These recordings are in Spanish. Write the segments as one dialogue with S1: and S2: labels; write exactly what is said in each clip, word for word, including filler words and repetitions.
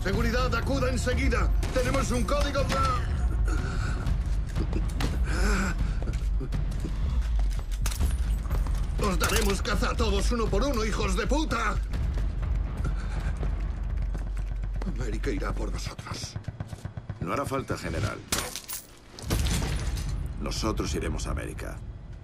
S1: Seguridad, acuda enseguida. Tenemos un código... Os daremos caza a todos uno por uno, hijos de puta. América irá por nosotros.
S2: No hará falta, general. Nosotros iremos a América.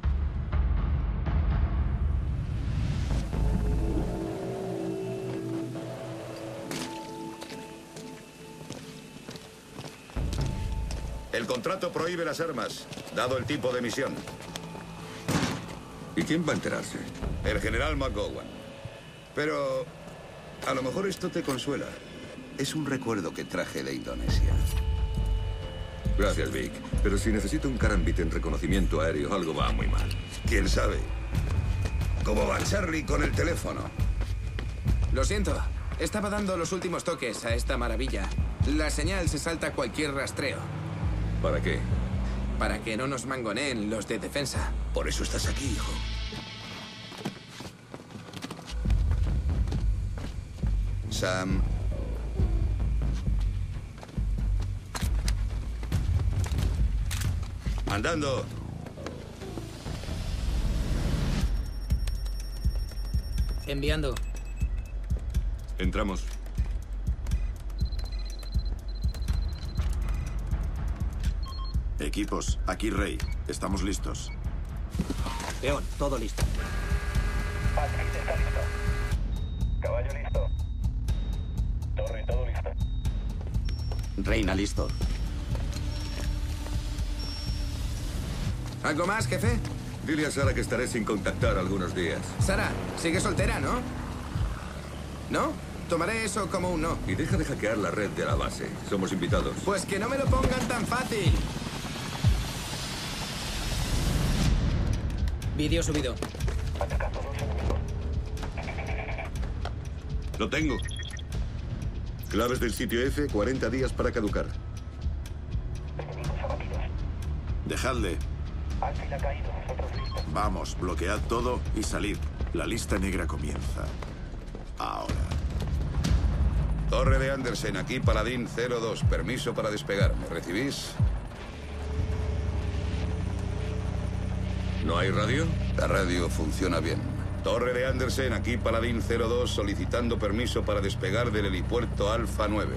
S3: El contrato prohíbe las armas, dado el tipo de misión.
S4: ¿Y quién va a enterarse?
S3: El general McGowan. Pero a lo mejor esto te consuela. Es un recuerdo que traje de Indonesia.
S4: Gracias, Vic. Pero si necesito un carambit en reconocimiento aéreo, algo va muy mal.
S3: ¿Quién sabe? ¿Cómo va Charlie con el teléfono?
S5: Lo siento. Estaba dando los últimos toques a esta maravilla. La señal se salta a cualquier rastreo.
S4: ¿Para qué?
S5: Para que no nos mangoneen los de defensa.
S3: Por eso estás aquí, hijo. Sam. Andando.
S6: Enviando.
S4: Entramos.
S2: Equipos, aquí Rey. Estamos listos.
S6: Peón, todo listo.
S7: Patrick está listo. Caballo listo. Torre, todo listo.
S8: Reina, listo.
S5: ¿Algo más, jefe?
S4: Dile a Sara que estaré sin contactar algunos días.
S5: Sara, sigue soltera, ¿no? ¿No? Tomaré eso como un no.
S4: Y deja de hackear la red de la base. Somos invitados.
S5: Pues que no me lo pongan tan fácil.
S6: Vídeo subido.
S3: Lo tengo. Claves del sitio F, cuarenta días para caducar.
S2: Dejadle.
S7: Alfil ha caído, nosotros listos.
S2: Vamos, bloquead todo y salid. La lista negra comienza. Ahora.
S3: Torre de Andersen, aquí Paladín cero dos. Permiso para despegar. ¿Me recibís?
S4: ¿No hay radio?
S3: La radio funciona bien. Torre de Andersen, aquí Paladín cero dos, solicitando permiso para despegar del helipuerto Alfa nueve.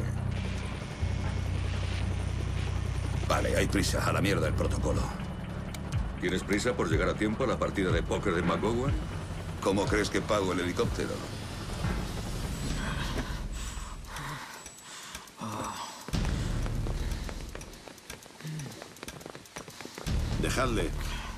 S3: Vale, hay prisa. A la mierda el protocolo.
S4: ¿Tienes prisa por llegar a tiempo a la partida de póker de McGowan?
S3: ¿Cómo crees que pago el helicóptero?
S2: Dejadle.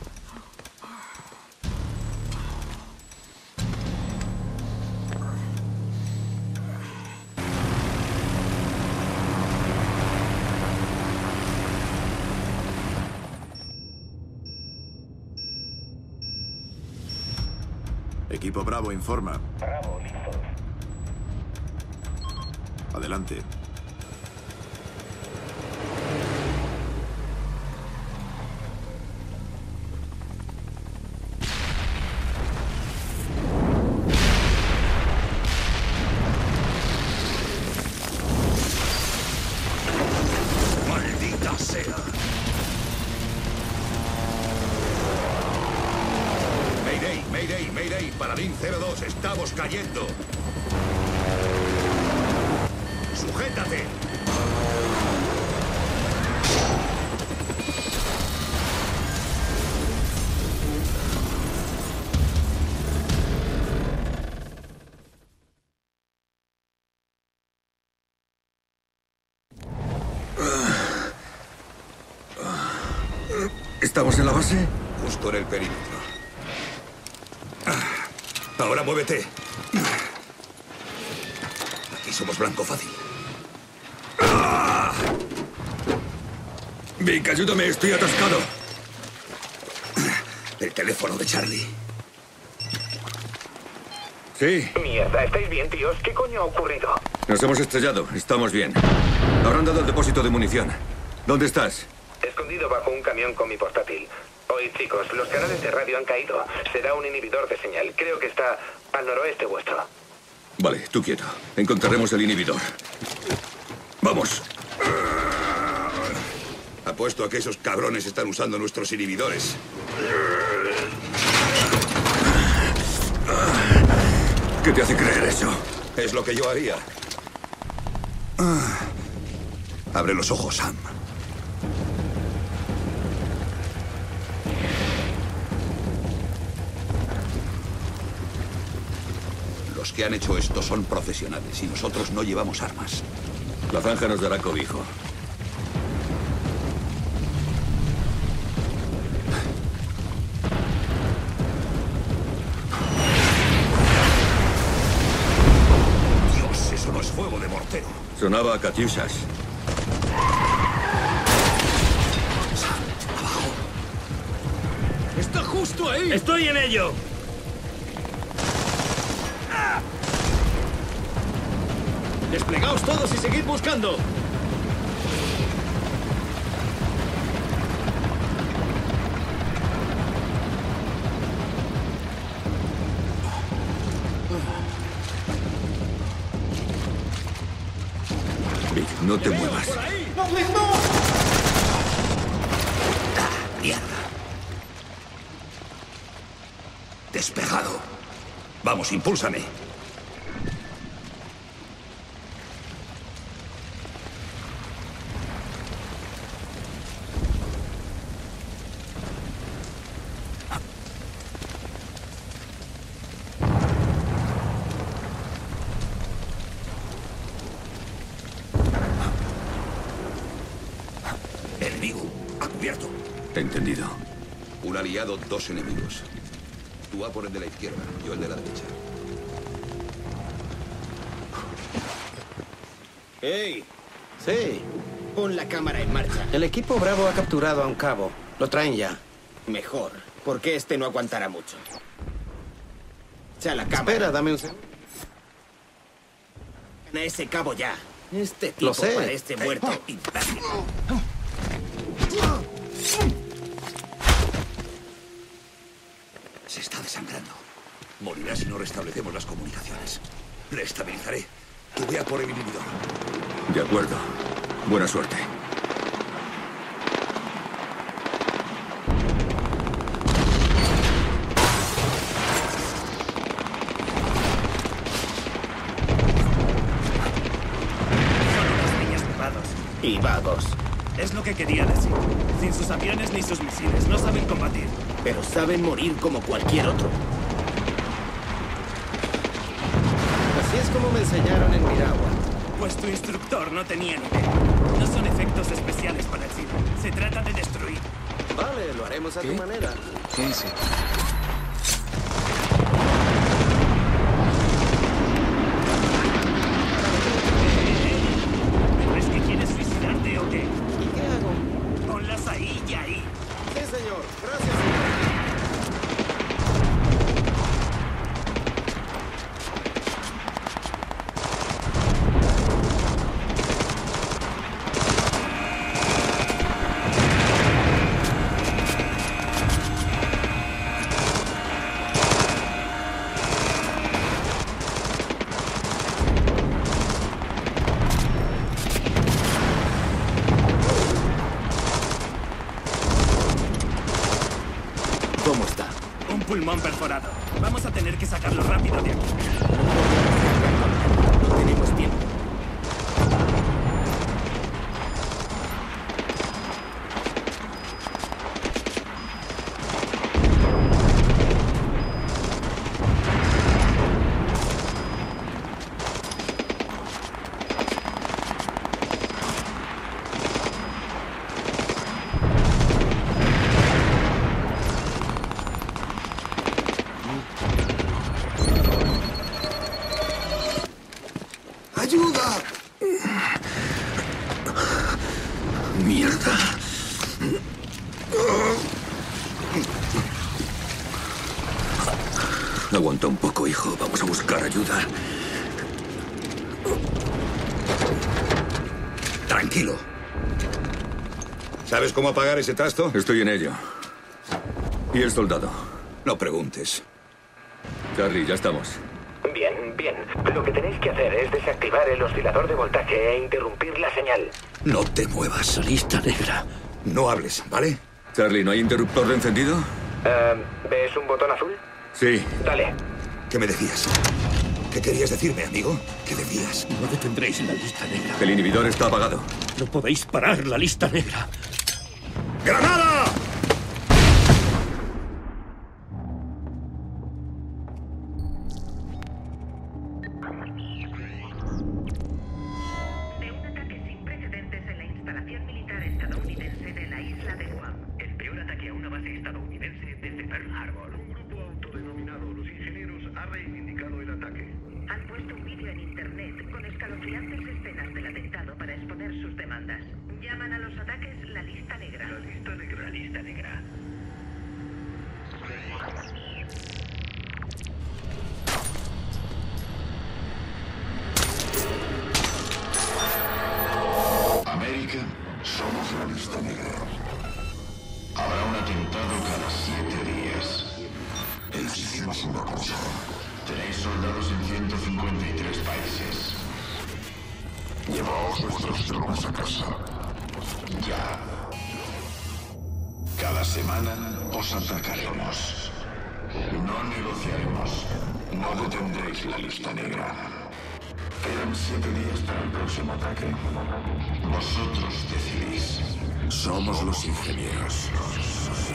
S2: Equipo Bravo, informa.
S7: Bravo, listos.
S2: Adelante.
S3: ¡Maldita sea! Mayday, Mayday, Mayday, Paladín cero dos, estamos cayendo. ¡Sujétate!
S4: ¿Estamos en la base?
S3: Justo en el perímetro. Ahora muévete. Aquí somos blanco fácil.
S4: Vic, ayúdame, estoy atascado.
S3: El teléfono de Charlie.
S4: Sí,
S7: Mierda, ¿estáis bien, tíos? ¿Qué coño ha ocurrido?
S4: nos hemos estrellado. Estamos bien. Habrán dado el depósito de munición. ¿Dónde estás?
S7: Escondido bajo un camión con mi portátil. Oye, chicos, los canales de radio han caído. Será un inhibidor de señal. Creo que está al noroeste vuestro.
S4: Vale, tú quieto. Encontraremos el inhibidor. ¡Vamos!
S3: Apuesto a que esos cabrones están usando nuestros inhibidores.
S4: ¿Qué te hace creer eso?
S3: Es lo que yo haría. Ah. Abre los ojos, Sam. Los que han hecho esto son profesionales y nosotros no llevamos armas.
S4: La zanja nos dará cobijo.
S3: Dios, eso no es fuego de mortero.
S4: Sonaba a catiushas.
S3: Abajo.
S6: ¡Está justo ahí!
S9: ¡Estoy en ello!
S6: ¡Desplegaos todos y seguid buscando!
S4: Vic, no te muevas.
S3: Mierda. Despejado. Vamos, impúlsame. Enemigo. A cubierto.
S4: Entendido.
S3: Un aliado, dos enemigos. Tú a por el de la izquierda, yo el de la derecha.
S10: ¡Ey!
S8: Sí.
S10: Pon la cámara en marcha.
S8: El equipo Bravo ha capturado a un cabo. Lo traen ya.
S10: Mejor, porque este no aguantará mucho. Echa la cámara.
S8: Espera, dame un segundo.
S10: A ese cabo ya. Este tipo
S8: Lo sé.
S10: parece muerto. Imbécil.
S3: Se está desangrando. Morirá si no restablecemos las comunicaciones. Le estabilizaré. Tú ve a por el inhibidor.
S4: De acuerdo. Buena suerte.
S10: Y vagos.
S9: Es lo que quería decir. Sin sus aviones ni sus misiles, no saben combatir.
S10: Pero saben morir como cualquier otro.
S8: Así es como me enseñaron en Miragua.
S9: Pues tu instructor no tenía ni idea. No son efectos especiales para el cine. Se trata de destruir.
S8: Vale, lo haremos a tu manera.
S6: Sí, sí.
S9: ¿Pero es que quieres suicidarte o qué?
S8: ¿Y qué hago?
S9: Ponlas ahí y ahí.
S8: Sí, señor. Gracias.
S10: ¿Cómo está?
S9: Un pulmón perforado. Vamos a tener que sacarlo rápido de aquí.
S10: No tenemos tiempo.
S3: ¡Ayuda!
S4: Mierda. Aguanta un poco, hijo. Vamos a buscar ayuda.
S3: Tranquilo. ¿Sabes cómo apagar ese trasto?
S4: Estoy en ello. ¿Y el soldado?
S3: No preguntes.
S4: Charlie, ya estamos.
S7: Bien, Bien, lo que tenéis que hacer es desactivar el oscilador de voltaje e interrumpir la señal.
S11: No te muevas, lista negra. No hables, ¿vale?
S4: Charlie, ¿no hay interruptor de encendido?
S7: Uh, ¿Ves un botón azul?
S4: Sí.
S7: Dale.
S11: ¿Qué me decías? ¿Qué querías decirme, amigo? ¿Qué decías?
S6: No detendréis la lista negra.
S4: El inhibidor está apagado.
S6: No podéis parar la lista negra.
S11: ¡Granada!
S12: De un ataque sin precedentes en la instalación militar estadounidense de la isla de Guam. El peor ataque a una base estadounidense desde Pearl Harbor.
S13: Un grupo autodenominado Los Ingenieros ha reivindicado el ataque.
S12: Han puesto un vídeo en internet con escalofriantes escenas del atentado para exponer sus demandas. Llaman a los ataques la lista negra.
S13: La lista negra.
S12: La lista negra.
S13: América, somos la lista negra. Habrá un atentado cada siete días. Exigimos una cosa. Tenéis soldados en ciento cincuenta y tres países. Llevaos vuestras tropas a casa. Ya. Cada semana os atacaremos. No negociaremos. No detendréis la lista negra. Quedan siete días para el próximo ataque. Vosotros decidís.
S2: Somos los ingenieros.